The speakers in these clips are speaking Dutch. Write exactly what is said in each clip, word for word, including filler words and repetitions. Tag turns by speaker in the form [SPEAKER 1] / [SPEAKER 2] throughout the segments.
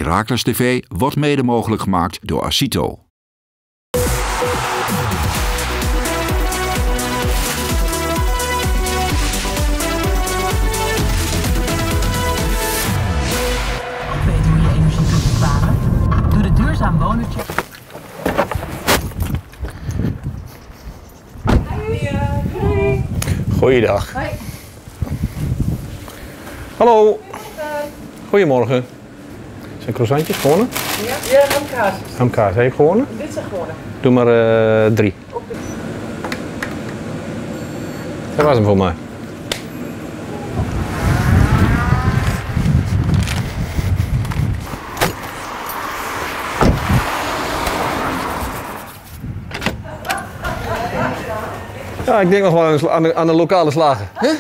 [SPEAKER 1] Heracles T V wordt mede mogelijk gemaakt door Acito.
[SPEAKER 2] Weten hoe je energie kunt besparen? Doe de duurzaam wonen check.
[SPEAKER 3] Goeiedag. Hoi. Hallo. Goedemorgen. Zijn croissantjes gewonnen?
[SPEAKER 4] Ja, ja, hamkaas.
[SPEAKER 3] Hamkaas, heb je gewonnen?
[SPEAKER 4] Dit zijn gewonnen.
[SPEAKER 3] Doe maar uh, drie. Dat was hem voor mij. Ja, ik denk nog wel aan de, aan de lokale slager. Huh?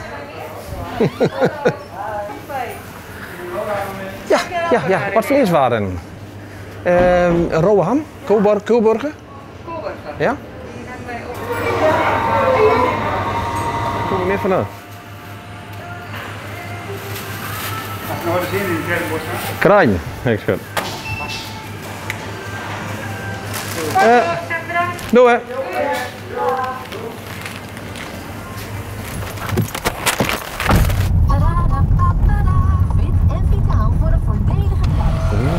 [SPEAKER 3] ja, ja, ja. Wat vleeswaren? Uh, een rauwe ham? Koolburger? Koolburger? Ja? Kom er meer vanuit. Kraaien, heb ik geschud. Uh, doe hè.
[SPEAKER 2] Fit en vitaal voor een voordelige prijs.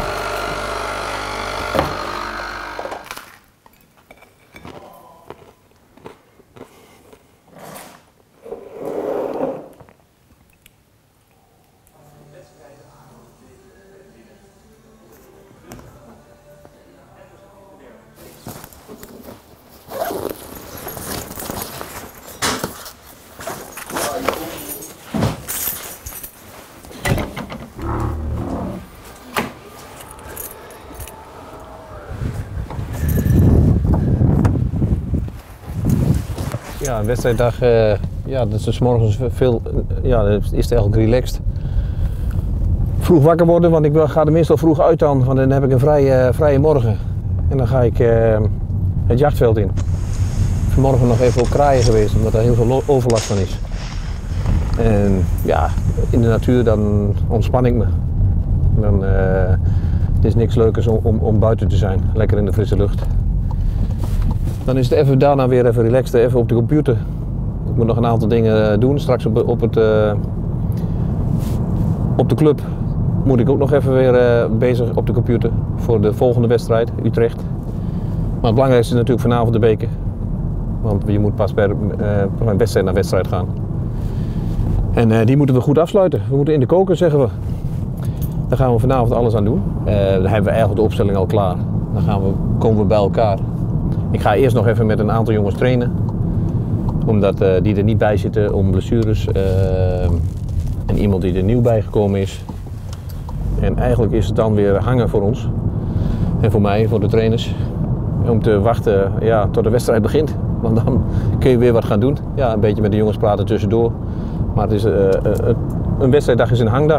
[SPEAKER 3] Ja, een wedstrijddag, uh, ja, dat is dus morgens veel, uh, ja, dat is het eigenlijk relaxed. Vroeg wakker worden, want ik ga er meestal vroeg uit dan, want dan heb ik een vrije, uh, vrije morgen. En dan ga ik uh, het jachtveld in. Vanmorgen nog even op kraaien geweest, omdat er heel veel overlast van is. En ja, in de natuur dan ontspan ik me. Dan, uh, het is niks leukers om, om, om buiten te zijn, lekker in de frisse lucht. Dan is het even daarna weer even relaxed, even op de computer. Ik moet nog een aantal dingen doen. Straks op, op, het, uh, op de club moet ik ook nog even weer uh, bezig op de computer voor de volgende wedstrijd, Utrecht. Maar het belangrijkste is natuurlijk vanavond de beker. Want je moet pas per uh, wedstrijd naar wedstrijd gaan. En uh, die moeten we goed afsluiten. We moeten in de koker, zeggen we. Daar gaan we vanavond alles aan doen. Uh, dan hebben we eigenlijk de opstelling al klaar. Dan gaan we, komen we bij elkaar. Ik ga eerst nog even met een aantal jongens trainen, omdat uh, die er niet bij zitten om blessures uh, en iemand die er nieuw bijgekomen is. En eigenlijk is het dan weer hangen voor ons en voor mij, voor de trainers, om te wachten ja, tot de wedstrijd begint. Want dan kun je weer wat gaan doen. Ja, een beetje met de jongens praten tussendoor. Maar het is, uh, uh, een wedstrijddag is een hangdag.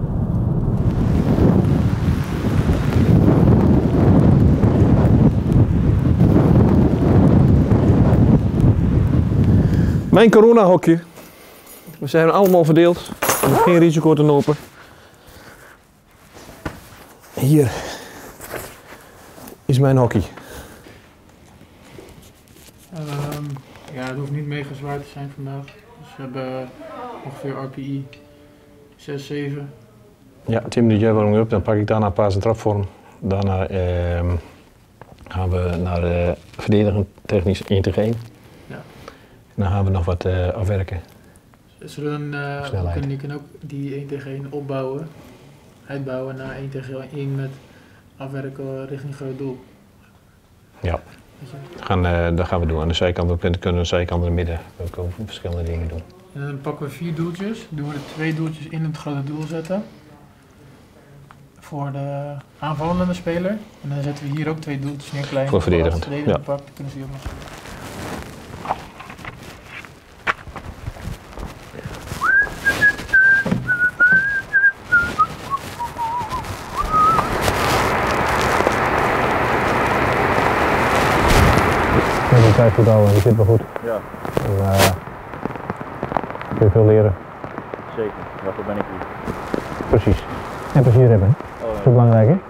[SPEAKER 3] Mijn coronahokje. We zijn allemaal verdeeld. We hebben geen risico te lopen. Hier is mijn hockey.
[SPEAKER 5] Um, ja, het hoeft niet mega zwaar te zijn vandaag. Dus we hebben ongeveer R P I zes, zeven.
[SPEAKER 3] Ja, tien minuten warming up. Dan pak ik daarna paas en trapvorm. Daarna eh, gaan we naar uh, verdedigend technisch één tegen één.
[SPEAKER 5] Ja.
[SPEAKER 3] En dan gaan we nog wat uh, afwerken.
[SPEAKER 5] Zullen uh, we kunnen, je kan ook die één tegen één opbouwen, uitbouwen naar één tegen één met afwerken richting groot doel.
[SPEAKER 3] Ja, gaan, uh, dat gaan we doen. Aan de zijkant, we kunnen aan de zijkant in het midden. We kunnen verschillende dingen doen.
[SPEAKER 5] En dan pakken we vier doeltjes, doen we de twee doeltjes in het grote doel zetten. Voor de aanvallende speler. En dan zetten we hier ook twee doeltjes neer, klein.
[SPEAKER 3] Voor verdedigend.
[SPEAKER 5] Als
[SPEAKER 3] Ja.
[SPEAKER 5] pakt, dan kunnen ze jongens.
[SPEAKER 3] Ja, de tijd goed houden, die zit wel goed.
[SPEAKER 6] Ja.
[SPEAKER 3] En, uh, kun je veel leren.
[SPEAKER 6] Zeker, daarvoor ben ik hier.
[SPEAKER 3] Precies. En plezier hebben.
[SPEAKER 6] Oh,
[SPEAKER 3] Dat is belangrijk, hè?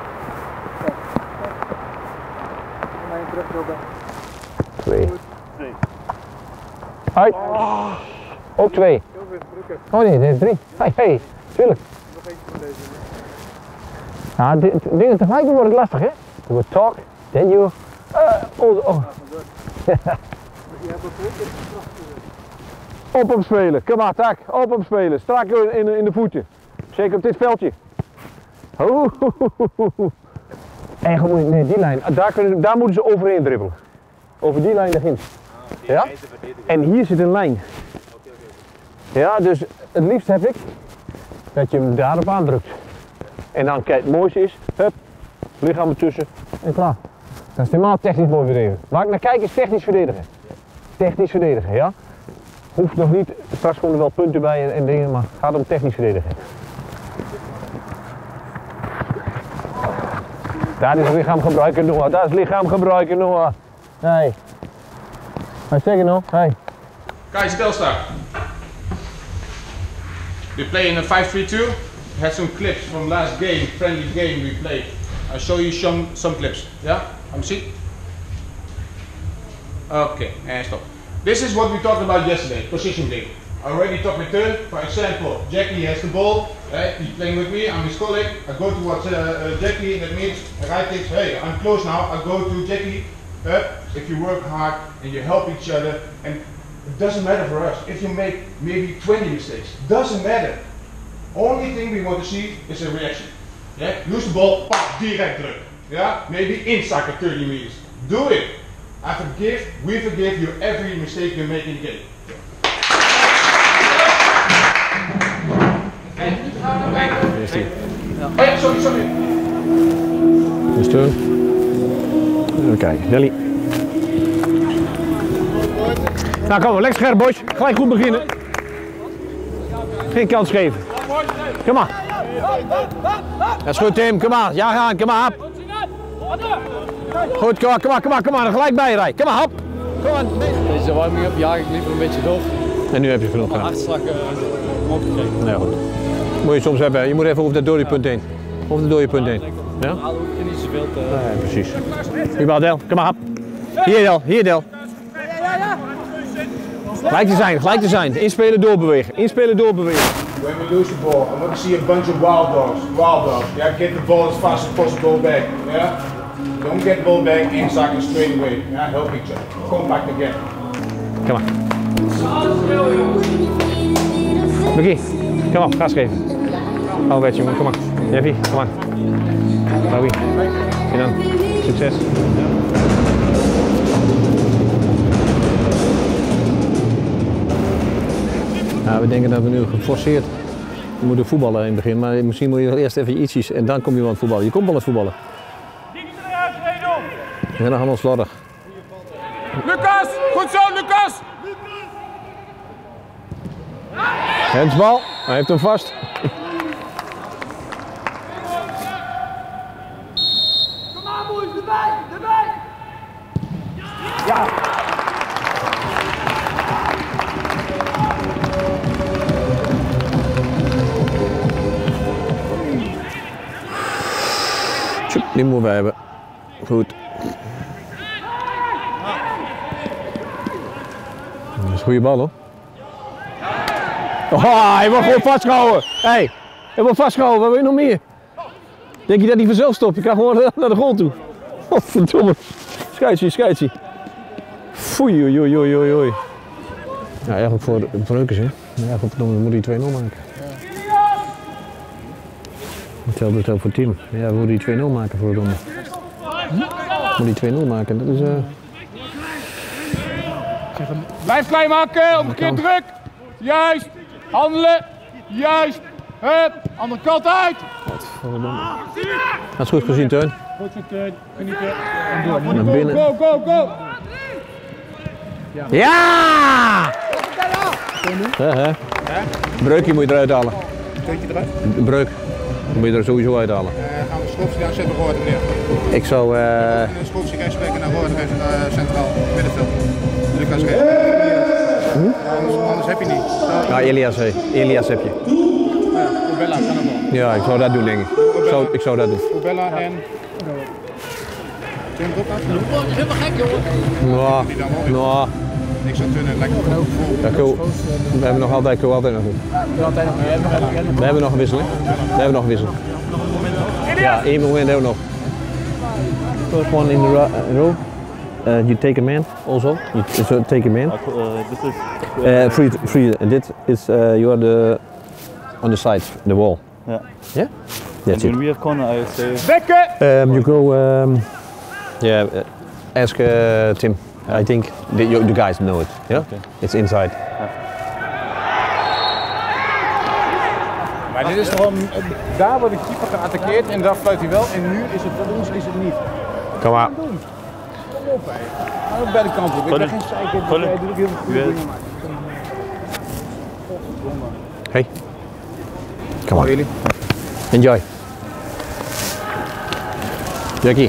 [SPEAKER 3] Twee. Hoi. Ook twee. Oh nee, dit is drie. Hey, hey, tuurlijk. Ja, dit, dingen tegelijk wordt het lastig, hè? Je wordt talk, then you... Uh, oh, oh. Op hem spelen, kom maar, tak, op hem spelen. Strak in, in de voeten. Zeker op dit veldje. Oh. En gewoon, nee, die lijn, daar, kunnen, daar moeten ze overheen dribbelen. Over die lijn daarin. Ja? En hier zit een lijn. Ja, dus het liefst heb ik dat je hem daarop aandrukt. En dan, kijk, het mooiste is, hup, lichaam ertussen en klaar. Dat is helemaal technisch mooi verdedigen. Waar ik naar kijk is technisch verdedigen. Technisch verdedigen, ja. Hoeft nog niet, straks komen er wel punten bij en, en dingen, maar gaat om technisch verdedigen. Daar is lichaam gebruiken, Noah. Daar is lichaam gebruiken, Noah. Hey. Wat zeg je nou? Hey.
[SPEAKER 4] Guys, stilstaan. We play in a five three two. We had some clips from last game, friendly game we played. I'll show you some, some clips. Yeah? Come see? Okay, and stop. This is what we talked about yesterday, position game. I already talked with Teun. For example, Jackie has the ball, right? He's playing with me, I'm his colleague. I go towards uh, uh, Jackie, that means right thinks, hey, I'm close now, I go to Jackie. Uh, if you work hard and you help each other, and it doesn't matter for us if you make maybe twenty mistakes, doesn't matter. Only thing we want to see is a reaction. Yeah? Lose the ball, pop, direct druk. Yeah? Maybe inside thirty meters. Do it. I forgive, we forgive you every mistake you make in the game. Oh ja, sorry, sorry.
[SPEAKER 3] Dus Teun. Even kijken, Nelly. Nou kom maar, lekker scherp boys. Gelijk goed beginnen. Geen kans geven. Kom maar. Dat is goed Tim, kom maar. Ja gaan, kom maar. Goed, kom maar, kom maar, kom maar, kom maar. Gelijk bijrij. Kom maar, hop. Kom maar.
[SPEAKER 6] Deze warming-up jaag ik liever een beetje door.
[SPEAKER 3] En nu heb je genoeg gedaan.
[SPEAKER 6] Hartslag uh, omhoog gekregen.
[SPEAKER 3] Nou ja, goed. Moet je soms hebben. Je moet even over dat dode punt heen. Over dat dode punt heen. Ja?
[SPEAKER 6] Haal hoef je niet zoveel te...
[SPEAKER 3] Nee, precies. Jawel, Del. Kom maar, hop. Hier Del, hier Del. Gelijk te zijn, gelijk te zijn. Inspelen, doorbewegen. Inspelen, doorbewegen.
[SPEAKER 4] When we lose the ball, I want to see a bunch of wild dogs. Wild dogs. Yeah, get the ball as fast as possible back. Yeah. Don't get the ball back inside and straight away. Yeah, help each other. Come back again.
[SPEAKER 3] Kom maar. Begie, kom op, gas geven. Hou een beetje, jongen, kom maar. Jeffy, kom maar. Bowie. En dan, succes. Nou, we denken dat we nu geforceerd moeten voetballen in het begin, maar misschien moet je eerst even ietsjes en dan kom je wel aan het voetballen. Je komt wel aan het voetballen. We zijn nog allemaal slordig.
[SPEAKER 4] Lucas! Goed zo, Lucas!
[SPEAKER 3] Hensbal, hij heeft hem vast.
[SPEAKER 7] Kom aan boys, erbij, erbij!
[SPEAKER 3] Ja! Die moeten wij hebben. Goed. Dat is een goede bal hoor. Oh, hij wordt gewoon vastgehouden. Hé, hey, hij wordt vastgehouden. Wat wil je nog meer? Denk je dat hij vanzelf stopt? Je kan gewoon naar de goal toe. Oh, verdomme. Scheidsje, scheidsje. Foei, oei, oei, oei, oei, oei. Ja, eigenlijk voor de Breukers, hè. Ja, verdomme, we moeten die twee nul maken. Hetzelfde geldt voor het team. Ja, we moeten die twee nul maken voor het onder. We moeten die twee nul maken, dat is... Uh...
[SPEAKER 4] Blijf klein maken, omgekeerd druk. Juist, handelen. Juist. Hup, andere kant uit.
[SPEAKER 3] Dat is goed gezien, Teun.
[SPEAKER 4] Goed zo, Teun. Genieten.
[SPEAKER 3] Naar binnen.
[SPEAKER 4] Go, go, go.
[SPEAKER 3] Ja! Ja, hè? Breukje moet je eruit halen.
[SPEAKER 4] Steentje eruit.
[SPEAKER 3] Een breuk. Dan moet je er sowieso uithalen.
[SPEAKER 4] Uh, gaan we schopsen gaan zetten voor meneer.
[SPEAKER 3] Ik zou... Uh...
[SPEAKER 4] Een schopsie gaan spreken naar voren geven naar centraal middenveld. Lucas geven.
[SPEAKER 3] Hm?
[SPEAKER 4] Anders, anders heb je niet.
[SPEAKER 3] Ja, Elias, Elias heb je.
[SPEAKER 4] Ja, Bella kan ook wel.
[SPEAKER 3] Ja, ik zou dat doen denk ik. zou, ik zou dat doen.
[SPEAKER 4] Ubella en... Tim ook af?
[SPEAKER 7] Helemaal gek, jongen.
[SPEAKER 3] Nou, nou.
[SPEAKER 4] Ik zou turnen lekker vol.
[SPEAKER 3] Ja, cool. We hebben nog altijd, cool, altijd nog doen. We hebben nog een wissel, hè? We hebben nog een wissel. Ja, één moment hebben we nog. First one in the row. Uh, you take a man also. You so take a man.
[SPEAKER 8] Uh, this is
[SPEAKER 3] Uh, free, free. This is uh, you are the on the side, the wall.
[SPEAKER 8] yeah.
[SPEAKER 3] Yeah.
[SPEAKER 8] And
[SPEAKER 3] That's
[SPEAKER 8] when
[SPEAKER 3] it.
[SPEAKER 8] we have corner, I would say
[SPEAKER 3] Um, you go. Um, yeah. Uh, ask uh, Tim. I think the, you, the guys know it. Yeah.
[SPEAKER 8] Okay.
[SPEAKER 3] It's inside.
[SPEAKER 4] Maar dit is toch wel, daar wordt de keeper geattaqueerd en daar fluit hij wel en nu is het voor ons is het niet.
[SPEAKER 3] Kom maar.
[SPEAKER 4] Kom op hé. Hou ook bij de kant op. Ik ben geen zeiker. Ik doe ook heel veel goede dingen maken.
[SPEAKER 3] Hey. Come on. Really? Enjoy. Jackie.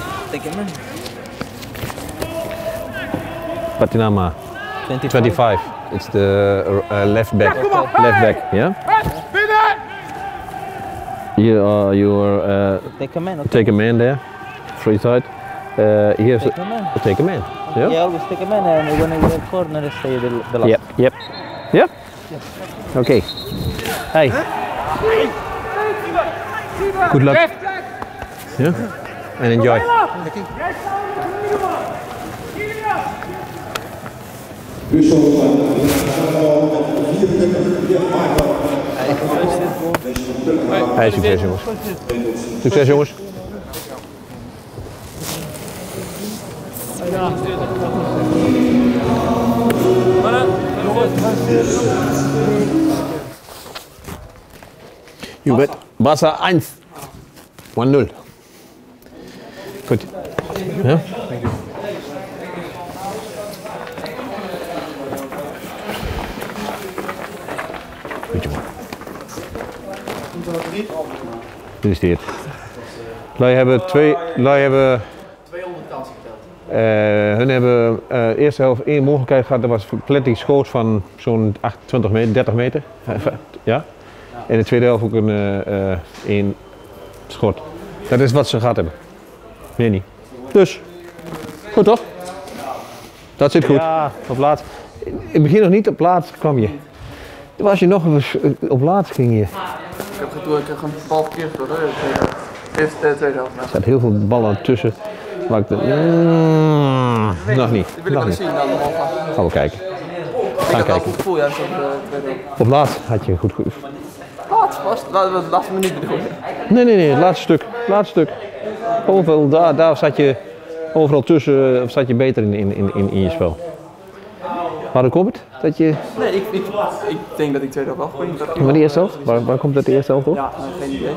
[SPEAKER 3] Patinama. twenty-five. It's the uh, left back. Left back. Yeah. You are you are uh,
[SPEAKER 8] take a man. Okay.
[SPEAKER 3] take a man there. Free side. Uh, here's
[SPEAKER 8] Take a man.
[SPEAKER 3] take a man. Yeah.
[SPEAKER 8] Yeah, always take a man, and when we have corner, stay the, the last.
[SPEAKER 3] Yep. Yep. Yep. Okay. Hey. Good luck. Yeah. And enjoy. Hey, succes jongens. Succes jongens. You bet. Barca one. one nul. Goed. Ja? Goed jongen. Gefeliciteerd. Wij hebben twee, wij hebben
[SPEAKER 5] tweehonderd kansen geteld.
[SPEAKER 3] Uh, hun hebben uh, de eerste helft één mogelijkheid gehad, dat was Pletti schoot van zo'n achtentwintig meter, dertig meter. Ja? En in de tweede helft ook een uh, uh, één schot. Dat is wat ze gehad hebben. Meer niet. Dus, goed toch? Dat zit goed. Ja, op laatst. In het begin nog niet, op laatst kwam je. Toen was je nog op laatst ging je.
[SPEAKER 5] Ik heb gedoe, ik heb een bal verkeerd door. Heeft de tweede helft.
[SPEAKER 3] Er zaten heel veel ballen tussen. Maar ik dacht, mm, nog niet.
[SPEAKER 5] Dat wil ik
[SPEAKER 3] nog
[SPEAKER 5] wel
[SPEAKER 3] niet.
[SPEAKER 5] zien dan.
[SPEAKER 3] Gaan we kijken.
[SPEAKER 5] Ik heb wel een goed gevoel juist op de tweede helft.
[SPEAKER 3] Op laatst had je een goed gevoel.
[SPEAKER 5] Wat? Was het? Laten we het laatste minuut bedoelen.
[SPEAKER 3] Nee, nee, nee, het laatste stuk. Laatste stuk. Overal, daar, daar zat je overal tussen, of zat je beter in, in, in, in je spel. Waar komt het? Dat je...
[SPEAKER 5] Nee, ik, ik, ik denk dat ik tweede helft wel goed.
[SPEAKER 3] Maar de eerste helft? Waar, waar komt dat de eerste helft op?
[SPEAKER 5] Ja, geen idee.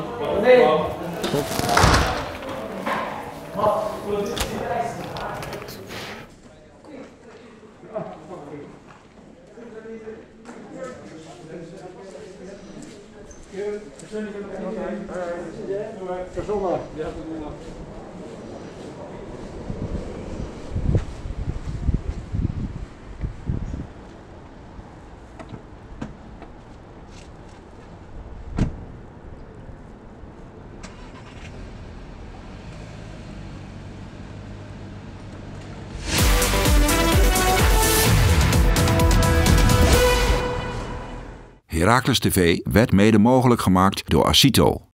[SPEAKER 1] Heracles T V werd mede mogelijk gemaakt door Acito.